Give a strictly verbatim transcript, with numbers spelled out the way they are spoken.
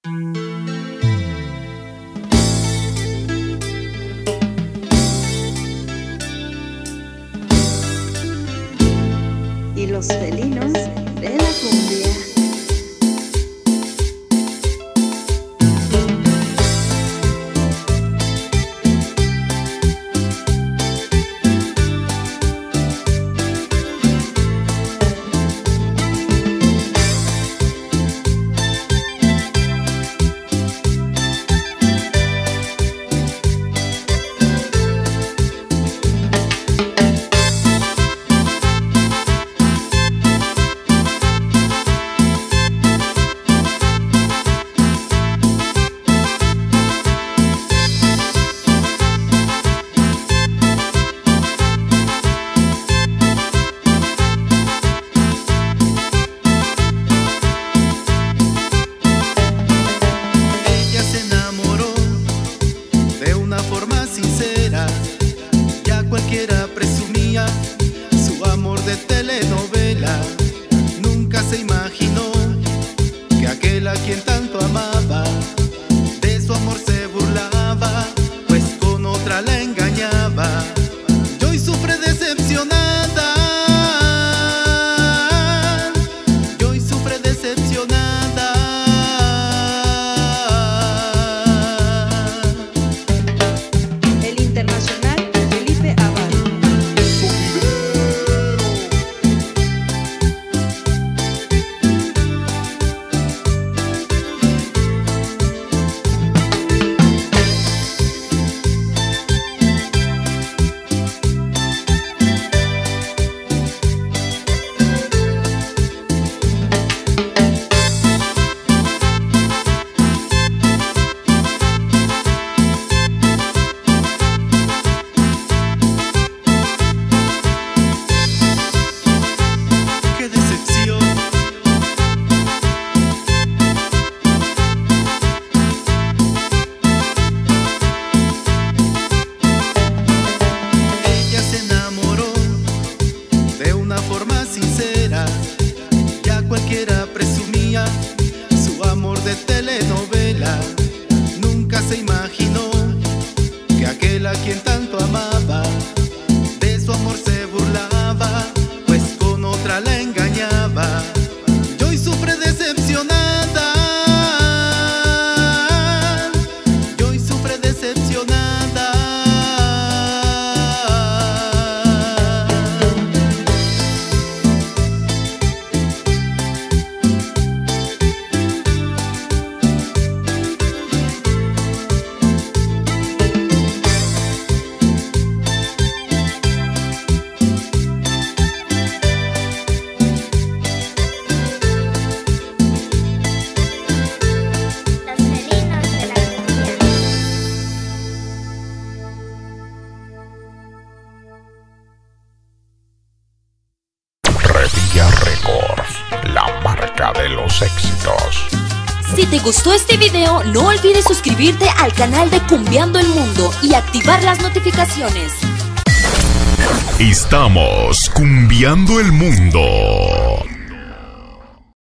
Y los felinos de la cumbia. Cualquiera presumía su amor de telenovela. Nunca se imaginó que aquel a quien tanto amaba de su amor se burlaba, pues con otra la engañaba. Y hoy sufre decepcionada, y hoy sufre decepcionada. El internacional sincera, ya cualquiera presumía su amor de telenovela. Nunca se imaginó que aquel a quien tanto amaba de su amor se burlaba, pues con otra la engañaba. Y hoy sufre decepcionada, y hoy sufre decepcionada. Records, la marca de los éxitos. Si te gustó este video, no olvides suscribirte al canal de Cumbiando el Mundo y activar las notificaciones. Estamos cumbiando el mundo.